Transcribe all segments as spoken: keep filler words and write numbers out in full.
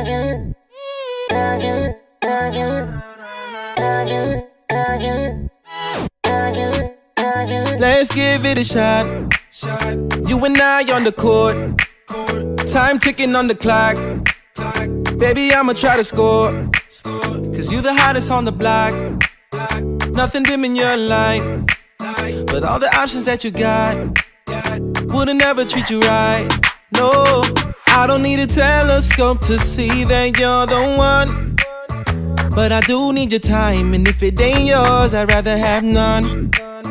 Let's give it a shot. You and I on the court. Time ticking on the clock. Baby, I'ma try to score. Cause you the hottest on the block. Nothing dim in your light. But all the options that you got wouldn't ever treat you right. No, I don't need a telescope to see that you're the one. But I do need your time, and if it ain't yours, I'd rather have none.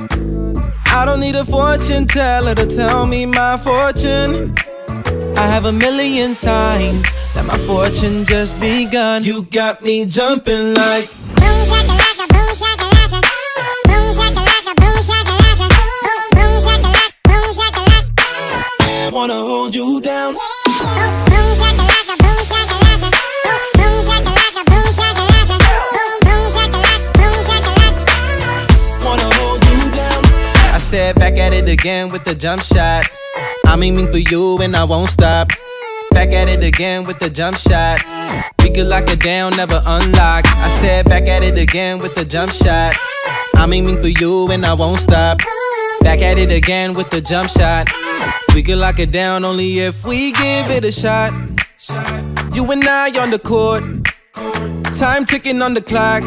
I don't need a fortune teller to tell me my fortune. I have a million signs that my fortune just begun. You got me jumping like boom shakalaka, boom shakalaka, boom shakalaka, boom shakalaka, boom shakalaka, boom shakalaka. Wanna hold you down. Boom shakalaka, boom shakalaka, boom shakalaka, boom shakalaka, boom shakalaka, boom shakalaka. Wanna hold you down. I said back at it again with the jump shot. I'm aiming for you and I won't stop. Back at it again with the jump shot. We could lock it down, never unlock. I said back at it again with the jump shot. I'm aiming for you and I won't stop. Back at it again with the jump shot. We could lock it down only if we give it a shot. You and I on the court. Time ticking on the clock.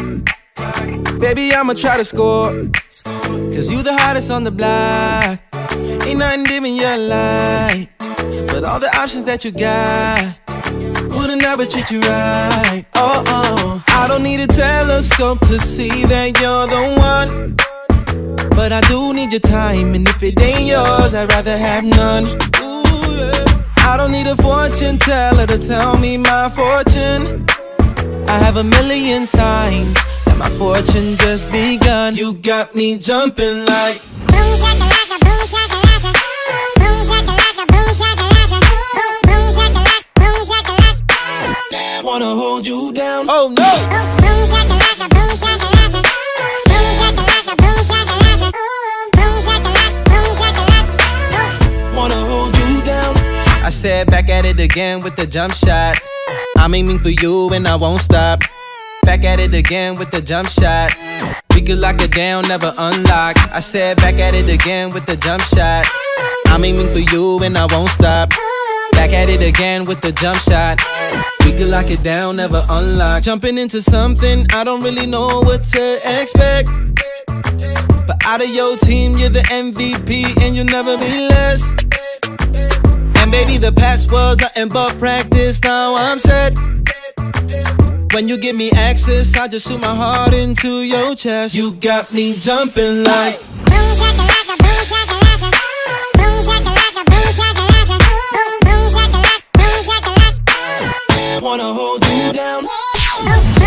Baby, I'ma try to score. Cause you the hottest on the block. Ain't nothing dim in your light. But all the options that you got wouldn't ever treat you right. Oh, oh. I don't need a telescope to see that you're the one. But I do need your time, and if it ain't yours, I'd rather have none. Ooh, yeah. I don't need a fortune teller to tell me my fortune. I have a million signs that my fortune just begun. You got me jumping like boom shakalaka, boom shakalaka, boom shakalaka, boom shakalaka, boom shakalaka, boom shakalaka. Wanna hold you down. Oh no. Boom shakalaka, boom shakalaka, boom shakalaka, boom shakalaka, boom shakalaka, boom shakalaka. Wanna hold you down. I said back at it again with the jump shot. I'm aiming for you and I won't stop. Back at it again with the jump shot. We could lock it down, never unlock. I said back at it again with the jump shot. I'm aiming for you and I won't stop. Back at it again with the jump shot. We could lock it down, never unlock. Jumping into something, I don't really know what to expect. But out of your team, you're the M V P and you'll never be less. And baby, the past was nothing but practice, now I'm set. When you give me access, I just shoot my heart into your chest. You got me jumping like boom shakalaka, boom shakalaka, boom shakalaka, boom shakalaka, boom shakalaka, boom shakalaka. Wanna hold you down.